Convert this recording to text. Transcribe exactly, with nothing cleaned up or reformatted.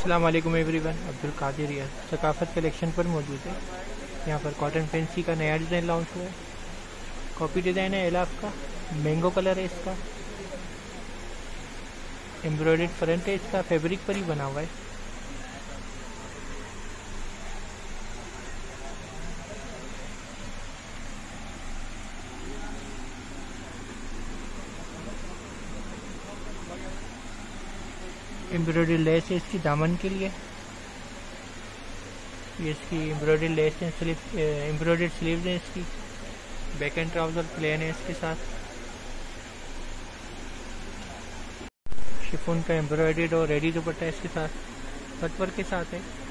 अस्सलाम वालेकुम everyone, Abdul Kadir Riyaz Sakafat collection पर मौजूद है। यहाँ पर कॉटन फैंसी का नया डिज़ाइन लॉन्च हुआ है। कॉपी डिज़ाइन है एलाफ का, मैंगो कलर है इसका, एम्ब्रॉयडर्ड फ्रंट है इसका, फैब्रिक पर ही बना हुआ है। एम्ब्रॉयडरी लेस है इसकी दामन के लिए। ये इसकी एम्ब्रॉयडरी लेस है, स्लीव एम्ब्रॉयडर्ड स्लीव्स है इसकी। बैक एंड ट्राउजर प्लेन है इसके साथ। शिफॉन का एम्ब्रॉयडर्ड और रेडी दुपट्टा इसके साथ, कट वर्क के साथ है।